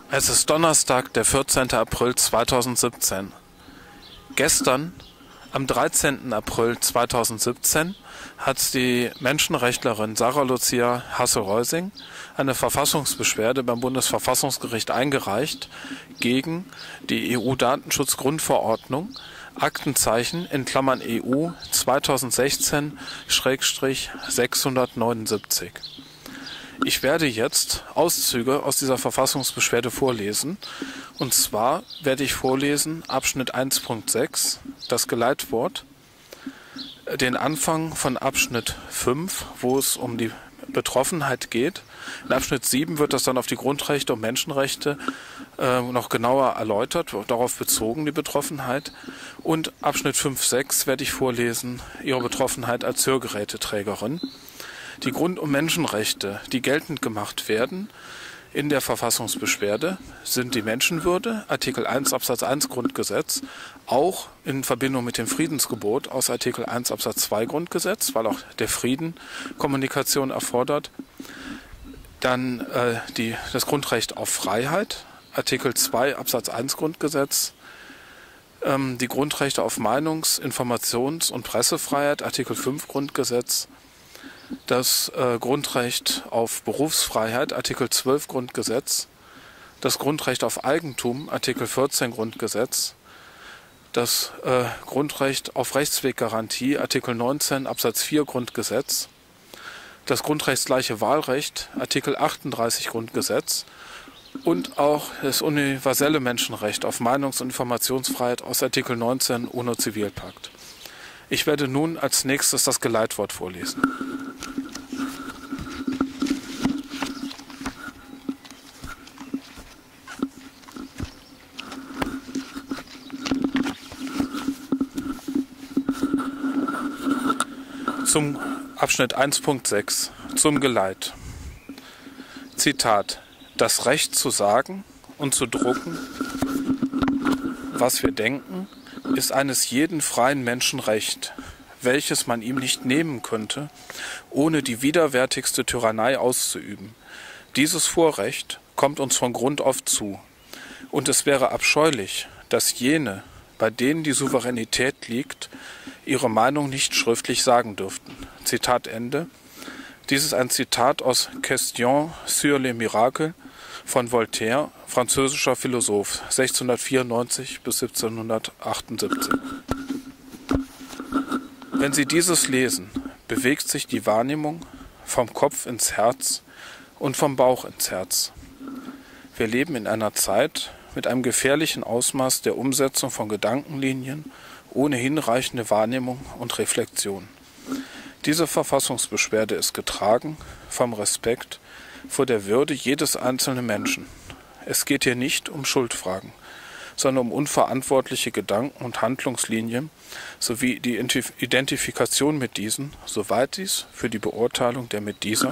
Es ist Donnerstag, der 14. April 2017. Gestern, am 13. April 2017, hat die Menschenrechtlerin Sarah Lucia Hasse-Reusing eine Verfassungsbeschwerde beim Bundesverfassungsgericht eingereicht gegen die EU-Datenschutzgrundverordnung, Aktenzeichen (EU) 2016/679. Ich werde jetzt Auszüge aus dieser Verfassungsbeschwerde vorlesen. Und zwar werde ich vorlesen Abschnitt 1.6, das Geleitwort, den Anfang von Abschnitt 5, wo es um die Betroffenheit geht. In Abschnitt 7 wird das dann auf die Grundrechte und Menschenrechte noch genauer erläutert, darauf bezogen die Betroffenheit. Und Abschnitt 5.6 werde ich vorlesen, ihre Betroffenheit als Hörgeräteträgerin. Die Grund- und Menschenrechte, die geltend gemacht werden in der Verfassungsbeschwerde, sind die Menschenwürde, Artikel 1 Absatz 1 Grundgesetz, auch in Verbindung mit dem Friedensgebot aus Artikel 1 Absatz 2 Grundgesetz, weil auch der Frieden Kommunikation erfordert. Dann das Grundrecht auf Freiheit, Artikel 2 Absatz 1 Grundgesetz, die Grundrechte auf Meinungs-, Informations- und Pressefreiheit, Artikel 5 Grundgesetz, das Grundrecht auf Berufsfreiheit, Artikel 12 Grundgesetz, das Grundrecht auf Eigentum, Artikel 14 Grundgesetz, das Grundrecht auf Rechtsweggarantie, Artikel 19 Absatz 4 Grundgesetz, das grundrechtsgleiche Wahlrecht, Artikel 38 Grundgesetz und auch das universelle Menschenrecht auf Meinungs- und Informationsfreiheit aus Artikel 19 UNO-Zivilpakt. Ich werde nun als nächstes das Geleitwort vorlesen. Zum Abschnitt 1.6, zum Geleit. Zitat: Das Recht zu sagen und zu drucken, was wir denken, ist eines jeden freien Menschen Recht, welches man ihm nicht nehmen könnte, ohne die widerwärtigste Tyrannei auszuüben. Dieses Vorrecht kommt uns von Grund auf zu. Und es wäre abscheulich, dass jene, bei denen die Souveränität liegt, ihre Meinung nicht schriftlich sagen dürften. Zitat Ende. Dies ist ein Zitat aus Question sur les miracles von Voltaire, französischer Philosoph, 1694 bis 1778. Wenn Sie dieses lesen, bewegt sich die Wahrnehmung vom Kopf ins Herz und vom Bauch ins Herz. Wir leben in einer Zeit mit einem gefährlichen Ausmaß der Umsetzung von Gedankenlinien ohne hinreichende Wahrnehmung und Reflexion. Diese Verfassungsbeschwerde ist getragen vom Respekt vor der Würde jedes einzelnen Menschen. Es geht hier nicht um Schuldfragen, sondern um unverantwortliche Gedanken und Handlungslinien sowie die Identifikation mit diesen, soweit dies für die Beurteilung der mit dieser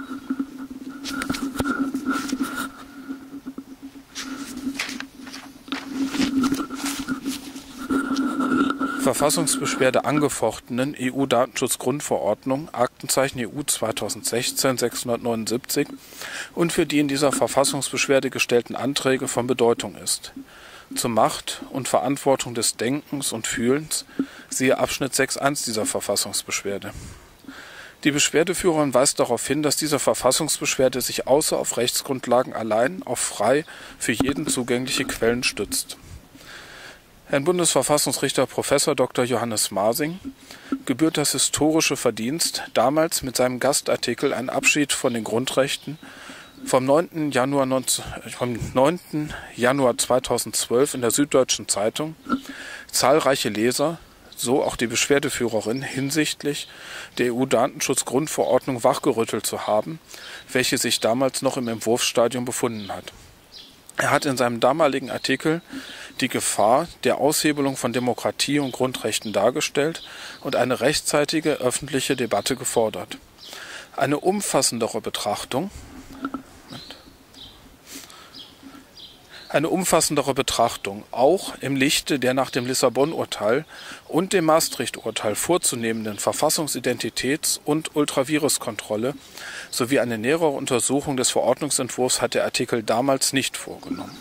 Verfassungsbeschwerde angefochtenen EU-Datenschutzgrundverordnung, Aktenzeichen EU 2016/679 und für die in dieser Verfassungsbeschwerde gestellten Anträge von Bedeutung ist. Zur Macht und Verantwortung des Denkens und Fühlens siehe Abschnitt 6.1 dieser Verfassungsbeschwerde. Die Beschwerdeführerin weist darauf hin, dass diese Verfassungsbeschwerde sich außer auf Rechtsgrundlagen allein auf frei für jeden zugängliche Quellen stützt. Herrn Bundesverfassungsrichter Prof. Dr. Johannes Marsing gebührt das historische Verdienst, damals mit seinem Gastartikel Ein Abschied von den Grundrechten vom 9. Januar 2012 in der Süddeutschen Zeitung zahlreiche Leser, so auch die Beschwerdeführerin, hinsichtlich der EU-Datenschutzgrundverordnung wachgerüttelt zu haben, welche sich damals noch im Entwurfsstadium befunden hat. Er hat in seinem damaligen Artikel die Gefahr der Aushebelung von Demokratie und Grundrechten dargestellt und eine rechtzeitige öffentliche Debatte gefordert. Eine umfassendere Betrachtung eine umfassendere Betrachtung, auch im Lichte der nach dem Lissabon-Urteil und dem Maastricht-Urteil vorzunehmenden Verfassungsidentitäts- und Ultraviruskontrolle sowie eine nähere Untersuchung des Verordnungsentwurfs hat der Artikel damals nicht vorgenommen.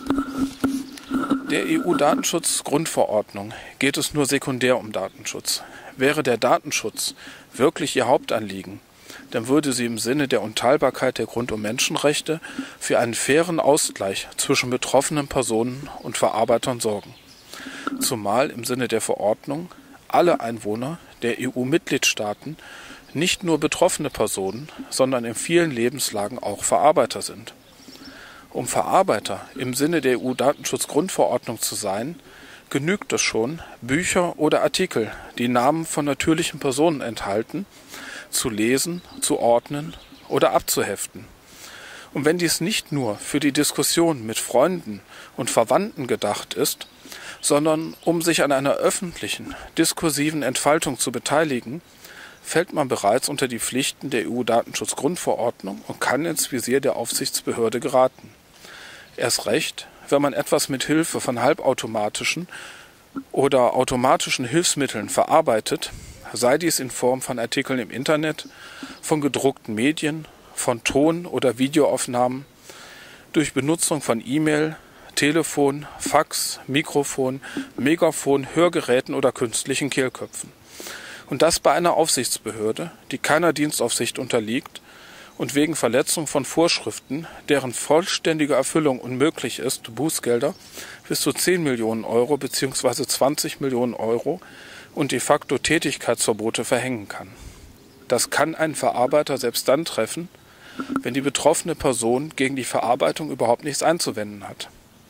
Der EU-Datenschutzgrundverordnung geht es nur sekundär um Datenschutz. Wäre der Datenschutz wirklich ihr Hauptanliegen, dann würde sie im Sinne der Unteilbarkeit der Grund- und Menschenrechte für einen fairen Ausgleich zwischen betroffenen Personen und Verarbeitern sorgen. Zumal im Sinne der Verordnung alle Einwohner der EU-Mitgliedstaaten nicht nur betroffene Personen, sondern in vielen Lebenslagen auch Verarbeiter sind. Um Verarbeiter im Sinne der EU-Datenschutzgrundverordnung zu sein, genügt es schon, Bücher oder Artikel, die Namen von natürlichen Personen enthalten, zu lesen, zu ordnen oder abzuheften. Und wenn dies nicht nur für die Diskussion mit Freunden und Verwandten gedacht ist, sondern um sich an einer öffentlichen, diskursiven Entfaltung zu beteiligen, fällt man bereits unter die Pflichten der EU-Datenschutzgrundverordnung und kann ins Visier der Aufsichtsbehörde geraten. Erst recht, wenn man etwas mit Hilfe von halbautomatischen oder automatischen Hilfsmitteln verarbeitet, sei dies in Form von Artikeln im Internet, von gedruckten Medien, von Ton- oder Videoaufnahmen, durch Benutzung von E-Mail, Telefon, Fax, Mikrofon, Megafon, Hörgeräten oder künstlichen Kehlköpfen. Und das bei einer Aufsichtsbehörde, die keiner Dienstaufsicht unterliegt und wegen Verletzung von Vorschriften, deren vollständige Erfüllung unmöglich ist, Bußgelder bis zu 10 Millionen Euro bzw. 20 Millionen Euro und de facto Tätigkeitsverbote verhängen kann. Das kann ein Verarbeiter selbst dann treffen, wenn die betroffene Person gegen die Verarbeitung überhaupt nichts einzuwenden hat.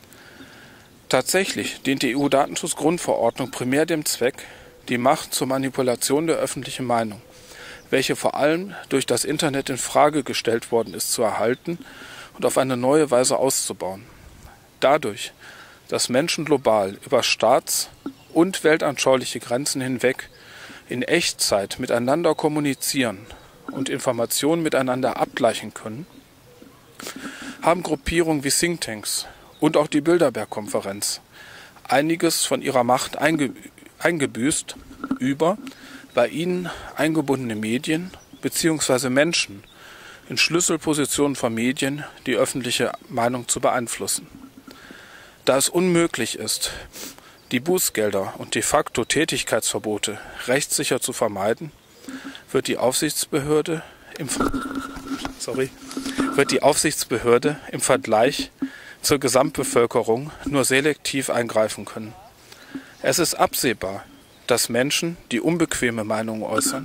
Tatsächlich dient die EU-Datenschutzgrundverordnung primär dem Zweck, die Macht zur Manipulation der öffentlichen Meinung, welche vor allem durch das Internet in Frage gestellt worden ist, zu erhalten und auf eine neue Weise auszubauen. Dadurch, dass Menschen global über Staats- und weltanschauliche Grenzen hinweg in Echtzeit miteinander kommunizieren und Informationen miteinander abgleichen können, haben Gruppierungen wie Thinktanks und auch die Bilderberg-Konferenz einiges von ihrer Macht eingebüßt über bei ihnen eingebundene Medien bzw. Menschen in Schlüsselpositionen von Medien die öffentliche Meinung zu beeinflussen. Da es unmöglich ist, die Bußgelder und de facto Tätigkeitsverbote rechtssicher zu vermeiden, wird die Aufsichtsbehörde im Vergleich zur Gesamtbevölkerung nur selektiv eingreifen können. Es ist absehbar, dass Menschen, die unbequeme Meinungen äußern,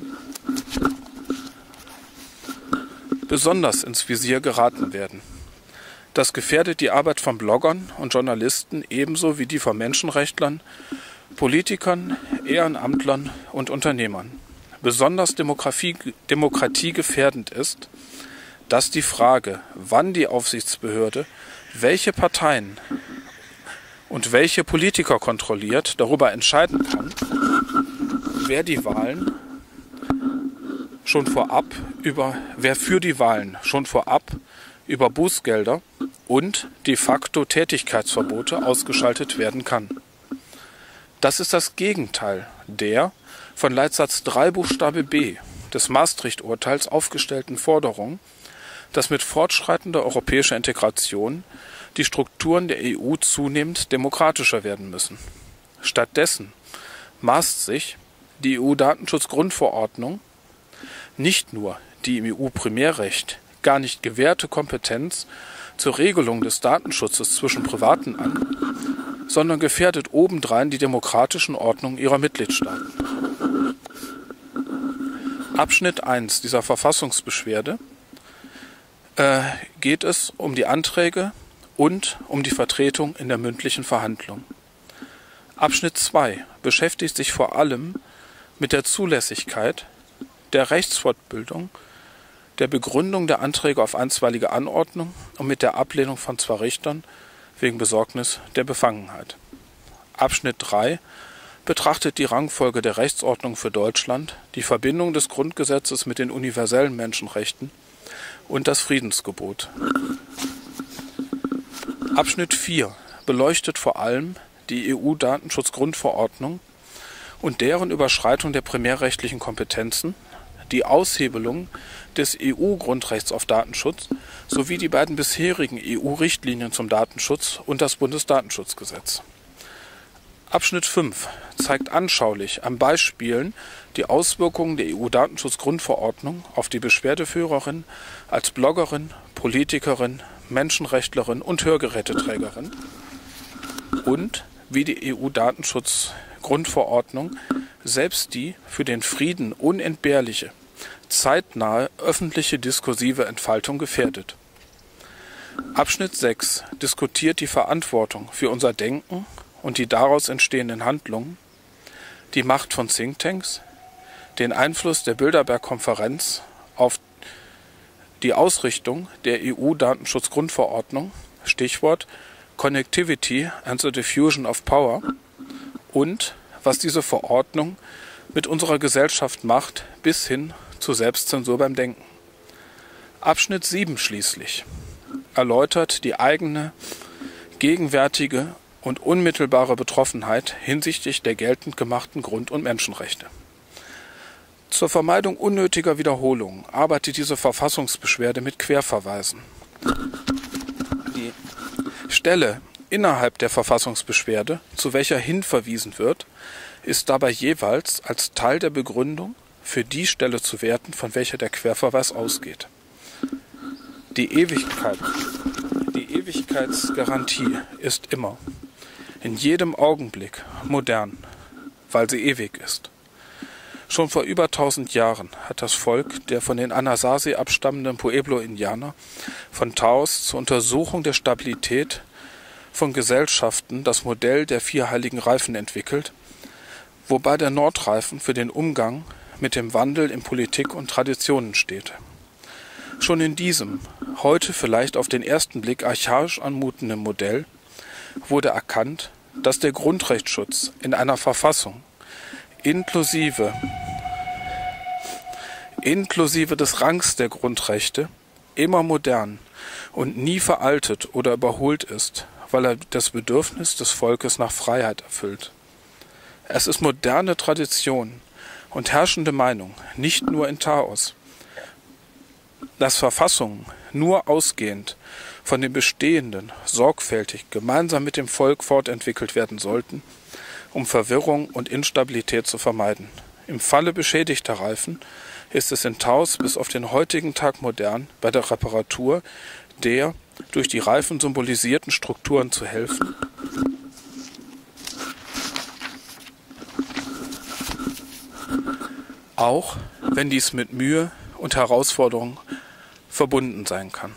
besonders ins Visier geraten werden. Das gefährdet die Arbeit von Bloggern und Journalisten ebenso wie die von Menschenrechtlern, Politikern, Ehrenamtlern und Unternehmern. Besonders demokratiegefährdend ist, dass die Frage, wann die Aufsichtsbehörde welche Parteien und welche Politiker kontrolliert, darüber entscheiden kann, wer für die Wahlen schon vorab über Bußgelder und de facto Tätigkeitsverbote ausgeschaltet werden kann. Das ist das Gegenteil der von Leitsatz 3 Buchstabe b des Maastricht-Urteils aufgestellten Forderung, dass mit fortschreitender europäischer Integration die Strukturen der EU zunehmend demokratischer werden müssen. Stattdessen maßt sich die EU-Datenschutzgrundverordnung nicht nur die im EU-Primärrecht gar nicht gewährte Kompetenz zur Regelung des Datenschutzes zwischen Privaten an, sondern gefährdet obendrein die demokratischen Ordnungen ihrer Mitgliedstaaten. Abschnitt 1 dieser Verfassungsbeschwerde geht es um die Anträge und um die Vertretung in der mündlichen Verhandlung. Abschnitt 2 beschäftigt sich vor allem mit der Zulässigkeit, der Rechtsfortbildung, der Begründung der Anträge auf einstweilige Anordnung und mit der Ablehnung von 2 Richtern wegen Besorgnis der Befangenheit. Abschnitt 3 betrachtet die Rangfolge der Rechtsordnung für Deutschland, die Verbindung des Grundgesetzes mit den universellen Menschenrechten und das Friedensgebot. Abschnitt 4 beleuchtet vor allem die EU-Datenschutzgrundverordnung und deren Überschreitung der primärrechtlichen Kompetenzen, die Aushebelung des EU-Grundrechts auf Datenschutz sowie die beiden bisherigen EU-Richtlinien zum Datenschutz und das Bundesdatenschutzgesetz. Abschnitt 5 zeigt anschaulich an Beispielen die Auswirkungen der EU-Datenschutzgrundverordnung auf die Beschwerdeführerin als Bloggerin, Politikerin, Menschenrechtlerin und Hörgeräteträgerin und wie die EU-Datenschutzgrundverordnung selbst die für den Frieden unentbehrliche, zeitnahe öffentliche diskursive Entfaltung gefährdet. Abschnitt 6 diskutiert die Verantwortung für unser Denken und die daraus entstehenden Handlungen, die Macht von Thinktanks, den Einfluss der Bilderberg-Konferenz auf die Ausrichtung der EU-Datenschutzgrundverordnung, Stichwort Connectivity and the Diffusion of Power, und was diese Verordnung mit unserer Gesellschaft macht, bis hin zur Selbstzensur beim Denken. Abschnitt 7 schließlich erläutert die eigene, gegenwärtige und unmittelbare Betroffenheit hinsichtlich der geltend gemachten Grund- und Menschenrechte. Zur Vermeidung unnötiger Wiederholungen arbeitet diese Verfassungsbeschwerde mit Querverweisen. Die Stelle innerhalb der Verfassungsbeschwerde, zu welcher hinverwiesen wird, ist dabei jeweils als Teil der Begründung für die Stelle zu werten, von welcher der Querverweis ausgeht. Die Ewigkeitsgarantie ist immer, in jedem Augenblick, modern, weil sie ewig ist. Schon vor über 1000 Jahren hat das Volk der von den Anasazi abstammenden Pueblo-Indianer von Taos zur Untersuchung der Stabilität von Gesellschaften das Modell der 4 heiligen Reifen entwickelt, wobei der Nordreifen für den Umgang mit dem Wandel in Politik und Traditionen steht. Schon in diesem, heute vielleicht auf den ersten Blick archaisch anmutenden Modell, wurde erkannt, dass der Grundrechtsschutz in einer Verfassung inklusive des Rangs der Grundrechte immer modern und nie veraltet oder überholt ist, weil er das Bedürfnis des Volkes nach Freiheit erfüllt. Es ist moderne Tradition und herrschende Meinung, nicht nur in Taos, dass Verfassungen nur ausgehend von dem Bestehenden sorgfältig gemeinsam mit dem Volk fortentwickelt werden sollten, um Verwirrung und Instabilität zu vermeiden. Im Falle beschädigter Reifen ist es in Taos bis auf den heutigen Tag modern, bei der Reparatur der durch die Reifen symbolisierten Strukturen zu helfen, auch wenn dies mit Mühe und Herausforderung verbunden sein kann.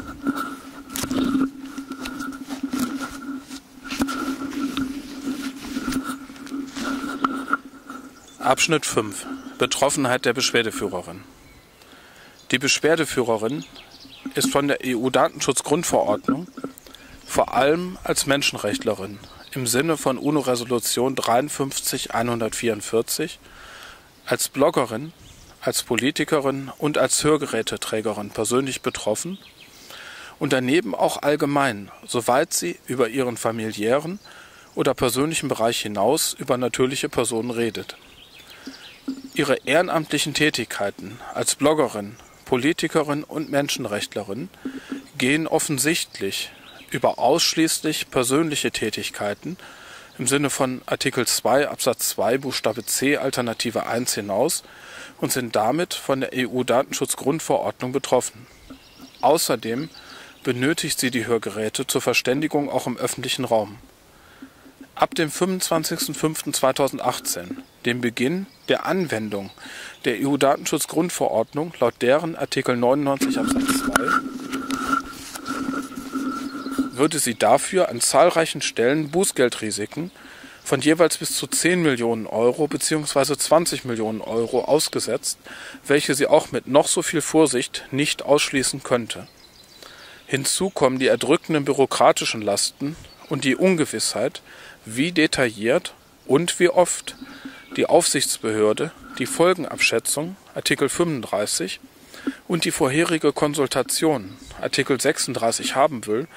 Abschnitt 5 – Betroffenheit der Beschwerdeführerin. Die Beschwerdeführerin ist von der EU-Datenschutzgrundverordnung vor allem als Menschenrechtlerin im Sinne von UNO-Resolution 53/144, als Bloggerin, als Politikerin und als Hörgeräteträgerin persönlich betroffen und daneben auch allgemein, soweit sie über ihren familiären oder persönlichen Bereich hinaus über natürliche Personen redet. Ihre ehrenamtlichen Tätigkeiten als Bloggerin, Politikerin und Menschenrechtlerin gehen offensichtlich über ausschließlich persönliche Tätigkeiten im Sinne von Artikel 2 Absatz 2 Buchstabe C Alternative 1 hinaus und sind damit von der EU-Datenschutzgrundverordnung betroffen. Außerdem benötigt sie die Hörgeräte zur Verständigung auch im öffentlichen Raum. Ab dem 25.05.2018, dem Beginn der Anwendung der EU-Datenschutzgrundverordnung laut deren Artikel 99 Absatz 2, würde sie dafür an zahlreichen Stellen Bußgeldrisiken von jeweils bis zu 10 Millionen Euro bzw. 20 Millionen Euro ausgesetzt, welche sie auch mit noch so viel Vorsicht nicht ausschließen könnte. Hinzu kommen die erdrückenden bürokratischen Lasten und die Ungewissheit, wie detailliert und wie oft die Aufsichtsbehörde die Folgenabschätzung Artikel 35 und die vorherige Konsultation Artikel 36 haben will,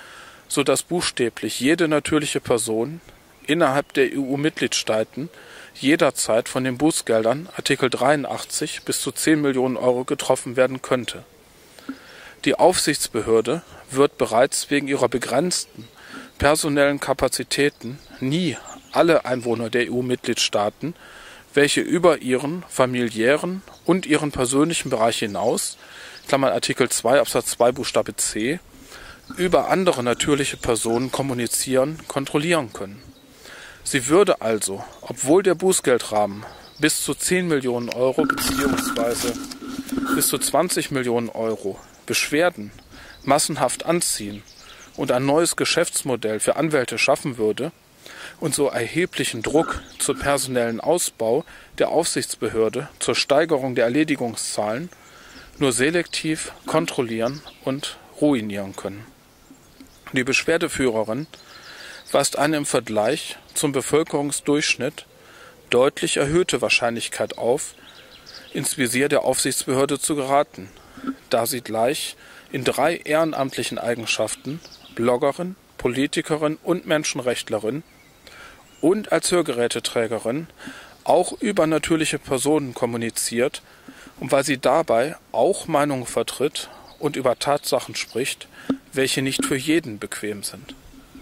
sodass buchstäblich jede natürliche Person innerhalb der EU-Mitgliedstaaten jederzeit von den Bußgeldern Artikel 83 bis zu 10 Millionen Euro getroffen werden könnte. Die Aufsichtsbehörde wird bereits wegen ihrer begrenzten personellen Kapazitäten nie alle Einwohner der EU-Mitgliedstaaten, welche über ihren familiären und ihren persönlichen Bereich hinaus, Artikel 2 Absatz 2 Buchstabe c, über andere natürliche Personen kommunizieren, kontrollieren können. Sie würde also, obwohl der Bußgeldrahmen bis zu 10 Millionen Euro bzw. bis zu 20 Millionen Euro Beschwerden massenhaft anziehen und ein neues Geschäftsmodell für Anwälte schaffen würde und so erheblichen Druck zum personellen Ausbau der Aufsichtsbehörde zur Steigerung der Erledigungszahlen nur selektiv kontrollieren und ruinieren können. Die Beschwerdeführerin weist eine im Vergleich zum Bevölkerungsdurchschnitt deutlich erhöhte Wahrscheinlichkeit auf, ins Visier der Aufsichtsbehörde zu geraten, da sie gleich in 3 ehrenamtlichen Eigenschaften Bloggerin, Politikerin und Menschenrechtlerin und als Hörgeräteträgerin auch über natürliche Personen kommuniziert und weil sie dabei auch Meinungen vertritt und über Tatsachen spricht, welche nicht für jeden bequem sind.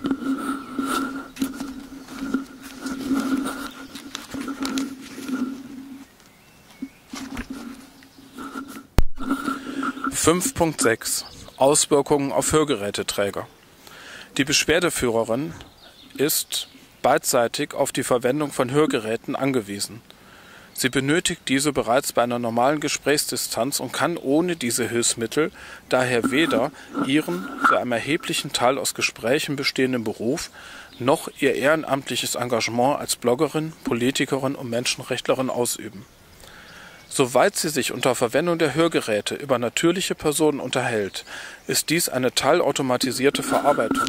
(5.6) Auswirkungen auf Hörgeräteträger. Die Beschwerdeführerin ist beidseitig auf die Verwendung von Hörgeräten angewiesen. Sie benötigt diese bereits bei einer normalen Gesprächsdistanz und kann ohne diese Hilfsmittel daher weder ihren zu einem erheblichen Teil aus Gesprächen bestehenden Beruf noch ihr ehrenamtliches Engagement als Bloggerin, Politikerin und Menschenrechtlerin ausüben. Soweit sie sich unter Verwendung der Hörgeräte über natürliche Personen unterhält, ist dies eine teilautomatisierte Verarbeitung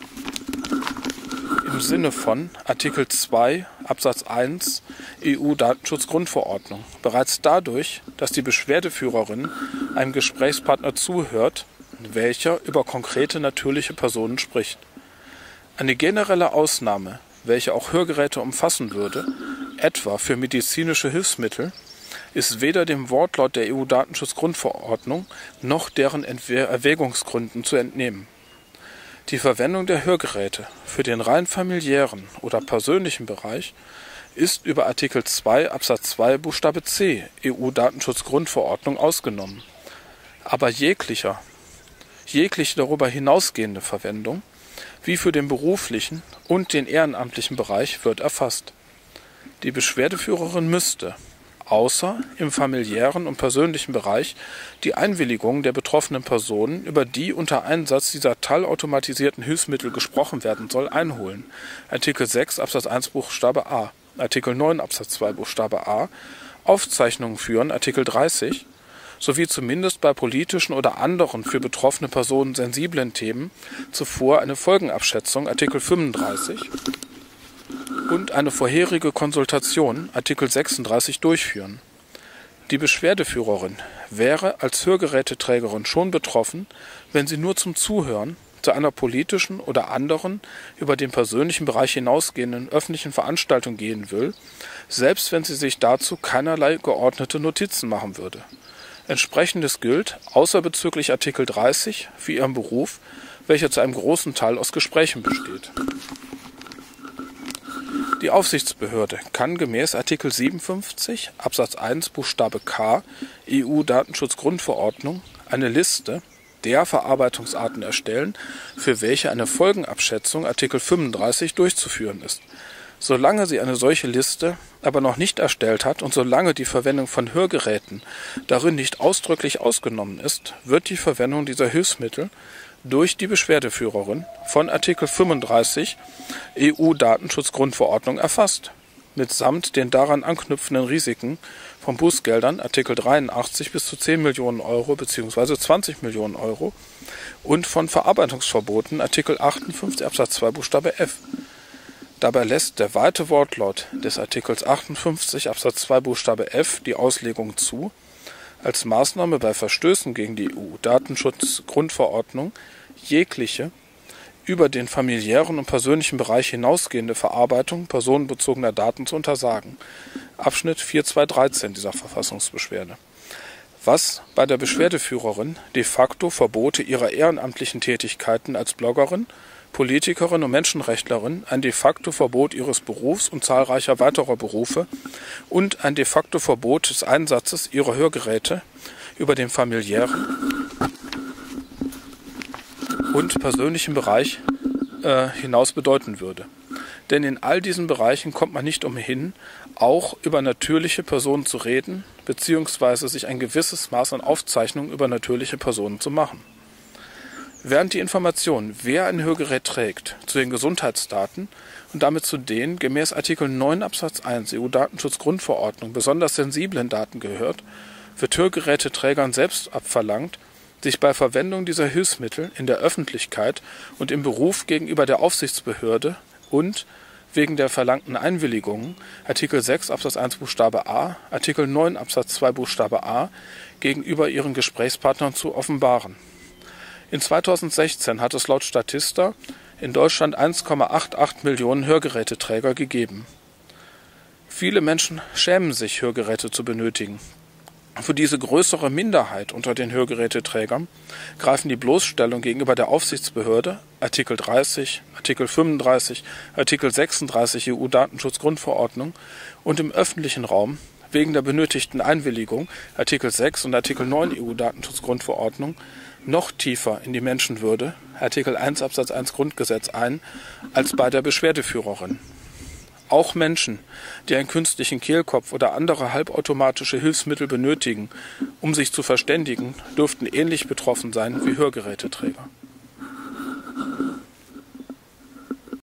im Sinne von Artikel 2 Absatz 1 EU-Datenschutzgrundverordnung. Bereits dadurch, dass die Beschwerdeführerin einem Gesprächspartner zuhört, welcher über konkrete natürliche Personen spricht. Eine generelle Ausnahme, welche auch Hörgeräte umfassen würde, etwa für medizinische Hilfsmittel, ist weder dem Wortlaut der EU-Datenschutzgrundverordnung noch deren Erwägungsgründen zu entnehmen. Die Verwendung der Hörgeräte für den rein familiären oder persönlichen Bereich ist über Artikel 2 Absatz 2 Buchstabe c EU-Datenschutzgrundverordnung ausgenommen. Aber jegliche darüber hinausgehende Verwendung, wie für den beruflichen und den ehrenamtlichen Bereich, wird erfasst. Die Beschwerdeführerin müsste, außer im familiären und persönlichen Bereich, die Einwilligung der betroffenen Personen, über die unter Einsatz dieser teilautomatisierten Hilfsmittel gesprochen werden soll, einholen. Artikel 6 Absatz 1 Buchstabe a, Artikel 9 Absatz 2 Buchstabe a, Aufzeichnungen führen, Artikel 30, sowie zumindest bei politischen oder anderen für betroffene Personen sensiblen Themen zuvor eine Folgenabschätzung, Artikel 35, und eine vorherige Konsultation, Artikel 36, durchführen. Die Beschwerdeführerin wäre als Hörgeräteträgerin schon betroffen, wenn sie nur zum Zuhören zu einer politischen oder anderen über den persönlichen Bereich hinausgehenden öffentlichen Veranstaltung gehen will, selbst wenn sie sich dazu keinerlei geordnete Notizen machen würde. Entsprechendes gilt, außer bezüglich Artikel 30, für ihren Beruf, welcher zu einem großen Teil aus Gesprächen besteht. Die Aufsichtsbehörde kann gemäß Artikel 57 Absatz 1 Buchstabe k EU-Datenschutzgrundverordnung eine Liste der Verarbeitungsarten erstellen, für welche eine Folgenabschätzung Artikel 35 durchzuführen ist. Solange sie eine solche Liste aber noch nicht erstellt hat und solange die Verwendung von Hörgeräten darin nicht ausdrücklich ausgenommen ist, wird die Verwendung dieser Hilfsmittel durch die Beschwerdeführerin von Artikel 35 EU-Datenschutzgrundverordnung erfasst, mitsamt den daran anknüpfenden Risiken von Bußgeldern Artikel 83 bis zu 10 Millionen Euro bzw. 20 Millionen Euro und von Verarbeitungsverboten Artikel 58 Absatz 2 Buchstabe f. Dabei lässt der weite Wortlaut des Artikels 58 Absatz 2 Buchstabe f die Auslegung zu, als Maßnahme bei Verstößen gegen die EU-Datenschutzgrundverordnung jegliche über den familiären und persönlichen Bereich hinausgehende Verarbeitung personenbezogener Daten zu untersagen. Abschnitt 4.2.13 dieser Verfassungsbeschwerde. Was bei der Beschwerdeführerin de facto Verbote ihrer ehrenamtlichen Tätigkeiten als Bloggerin, Politikerin und Menschenrechtlerin, ein de facto Verbot ihres Berufs und zahlreicher weiterer Berufe und ein de facto Verbot des Einsatzes ihrer Hörgeräte über den familiären und persönlichen Bereich hinaus bedeuten würde. Denn in all diesen Bereichen kommt man nicht umhin, auch über natürliche Personen zu reden, beziehungsweise sich ein gewisses Maß an Aufzeichnung über natürliche Personen zu machen. Während die Information, wer ein Hörgerät trägt, zu den Gesundheitsdaten und damit zu den gemäß Artikel 9 Absatz 1 EU-Datenschutzgrundverordnung besonders sensiblen Daten gehört, wird Hörgeräteträgern selbst abverlangt, sich bei Verwendung dieser Hilfsmittel in der Öffentlichkeit und im Beruf gegenüber der Aufsichtsbehörde und wegen der verlangten Einwilligungen Artikel 6 Absatz 1 Buchstabe a, Artikel 9 Absatz 2 Buchstabe a gegenüber ihren Gesprächspartnern zu offenbaren. In 2016 hat es laut Statista in Deutschland 1,88 Millionen Hörgeräteträger gegeben. Viele Menschen schämen sich, Hörgeräte zu benötigen. Für diese größere Minderheit unter den Hörgeräteträgern greifen die Bloßstellung gegenüber der Aufsichtsbehörde, Artikel 30, Artikel 35, Artikel 36 EU-Datenschutzgrundverordnung und im öffentlichen Raum wegen der benötigten Einwilligung, Artikel 6 und Artikel 9 EU-Datenschutzgrundverordnung, noch tiefer in die Menschenwürde, Artikel 1 Absatz 1 Grundgesetz ein, als bei der Beschwerdeführerin. Auch Menschen, die einen künstlichen Kehlkopf oder andere halbautomatische Hilfsmittel benötigen, um sich zu verständigen, dürften ähnlich betroffen sein wie Hörgeräteträger.